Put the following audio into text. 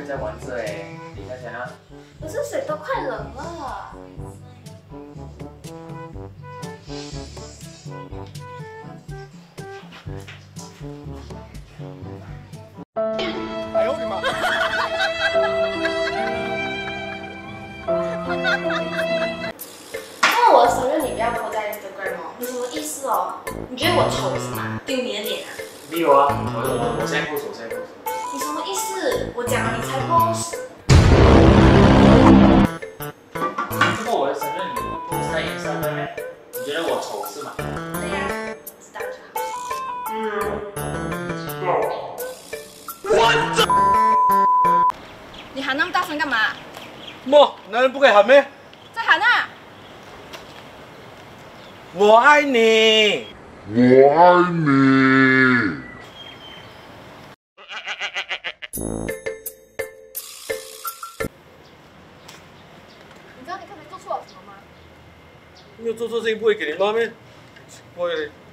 在玩这哎，等一下想啊。 可是水都快冷了。 哎呦我的妈！ 那我的生日你不要 po 在 Instagram 哦，你什么意思哦？你觉得我丑是吗？丢你的脸啊！ 没有啊，我现在不熟，现在不熟。 你什么意思？我讲了你才 post。 如果我的生日你不是在Instagram，你觉得我丑是吗？ 对呀，知道就好。你喊那么大声干嘛？ 么，男人不可以喊咩？ 再喊啊！ 我爱你， 我爱你。 你知道你刚才做错了什么吗？ 没有做错事情不会给你骂咩？奇怪嘞。